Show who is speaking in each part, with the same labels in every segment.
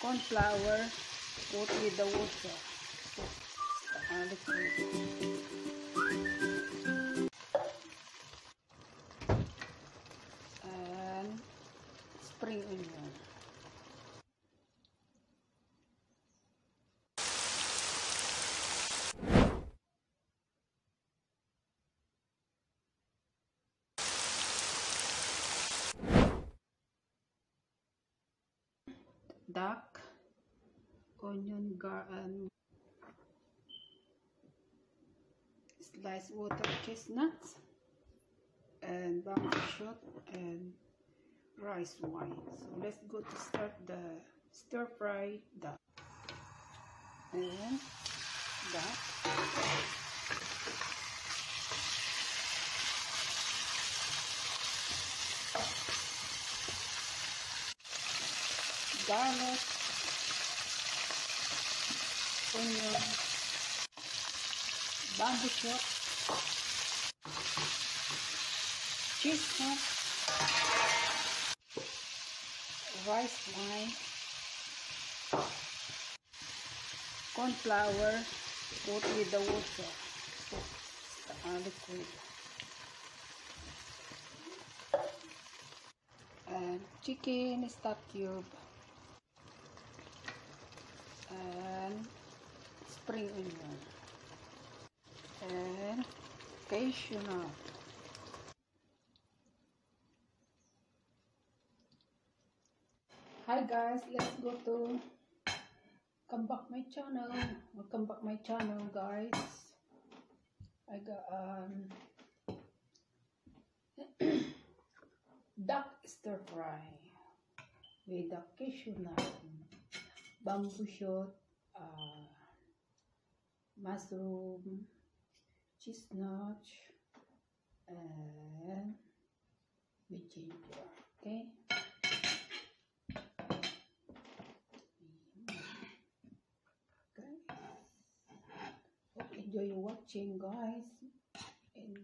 Speaker 1: corn flour, put with the water. Liquid. And spring onion. Duck, onion, garlic, sliced water chestnuts, and bamboo shoot, and rice wine. So let's go to start the stir fry duck. And duck. Garlic, onion, bamboo shoot, chestnut, rice wine, corn flour, put with the water, liquid, and chicken stock cube, and spring onion, and cashew nut. Hi guys, let's go to come back my channel. Welcome back my channel, guys. I got duck stir fry with the cashew nut, bamboo shoot, mushroom, chestnut, and with ginger. Okay. Hope enjoy watching, guys. And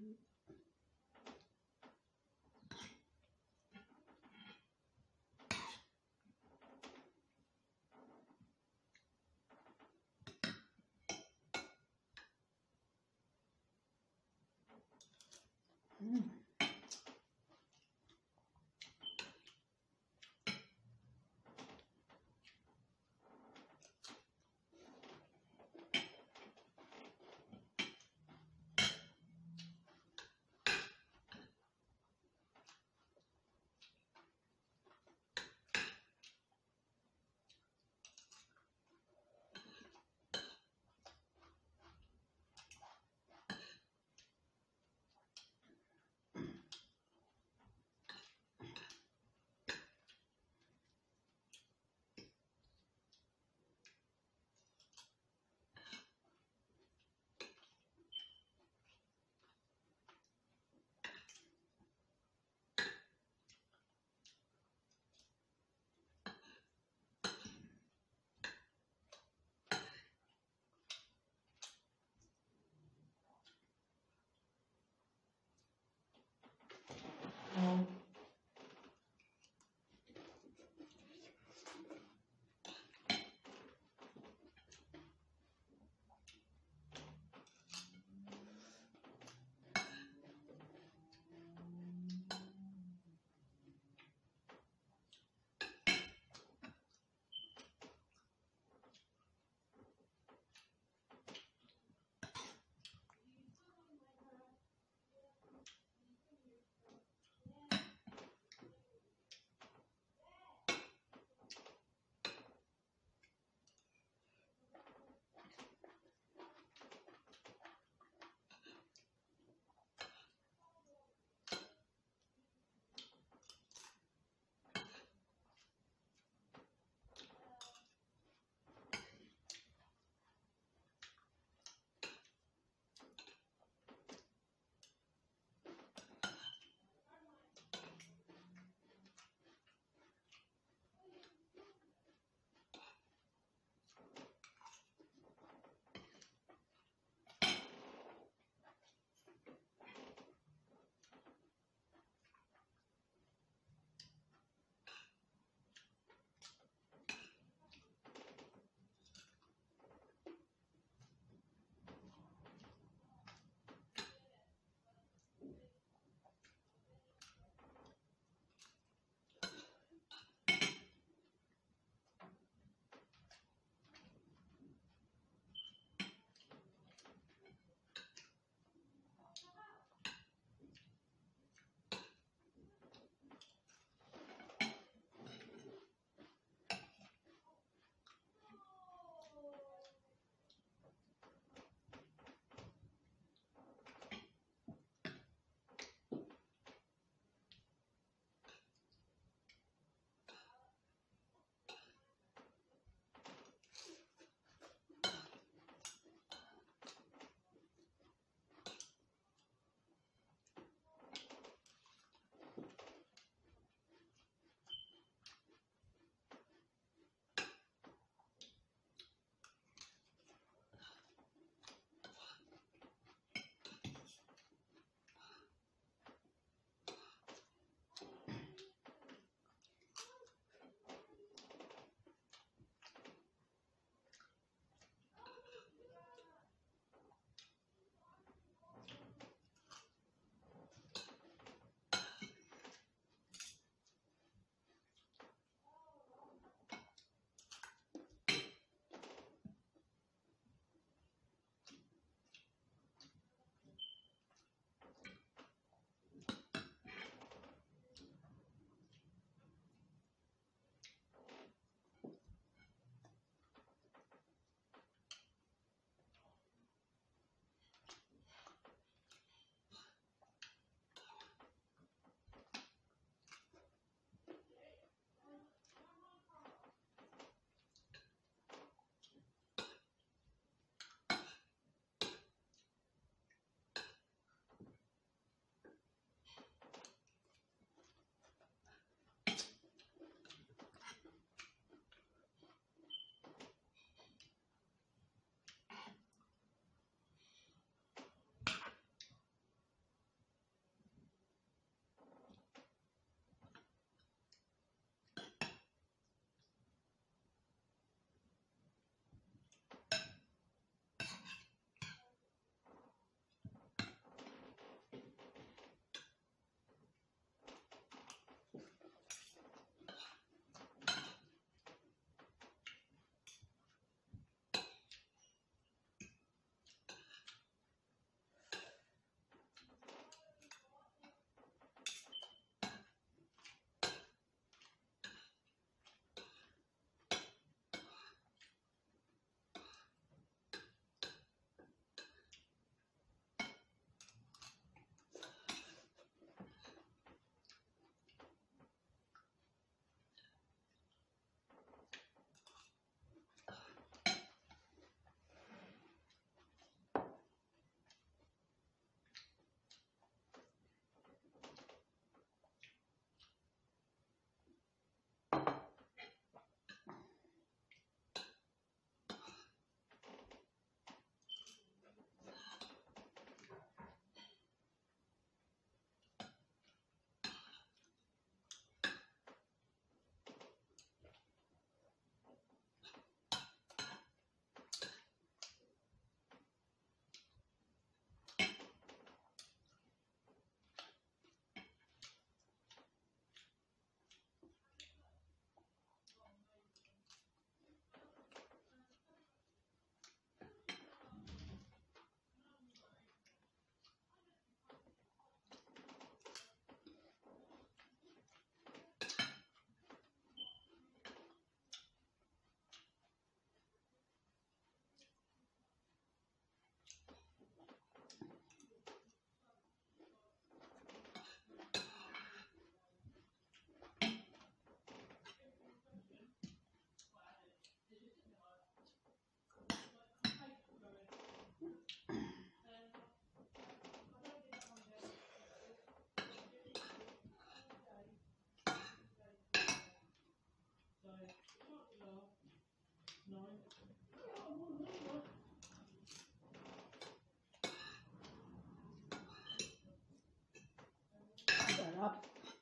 Speaker 1: Sarap.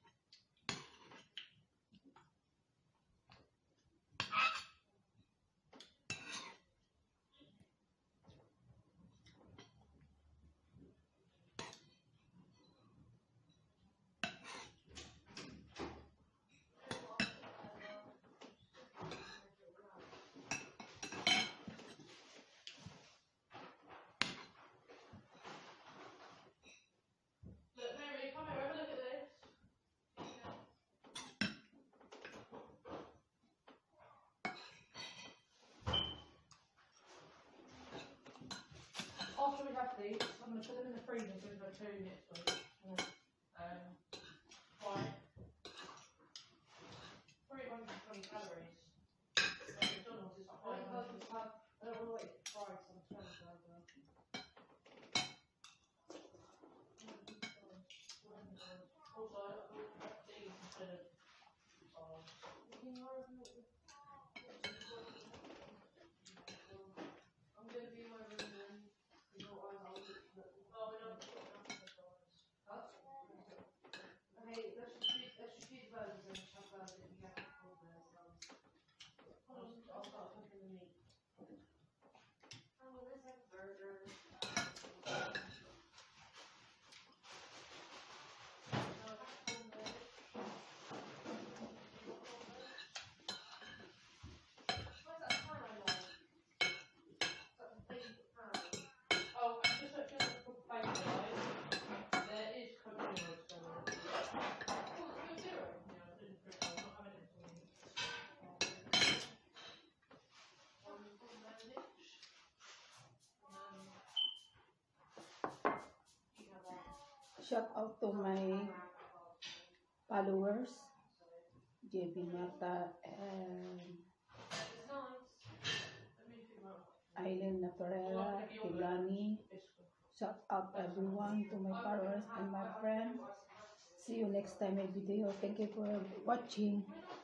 Speaker 2: After we have these, I'm going to put them in the freezer for about 2 next week. Right. 320 calories. McDonald's is 500. I don't know what it's priced on Transfer. Also, I bought these instead of I'm going to be in my room then. Hey, let's just use burgers and just have burgers if you get all there. I'll start cooking the meat. Oh, let's have a burger. Oh, I just looked at the paper, guys. There is coconut oil still in it. Oh, it's still 0? Yeah, I didn't print it. I'm not having it for you.
Speaker 1: Shout out to my followers, JB Mata and Aileen Naturela, Ilani. Shout out everyone to my followers and my friends. See you next time my video. Thank you for watching.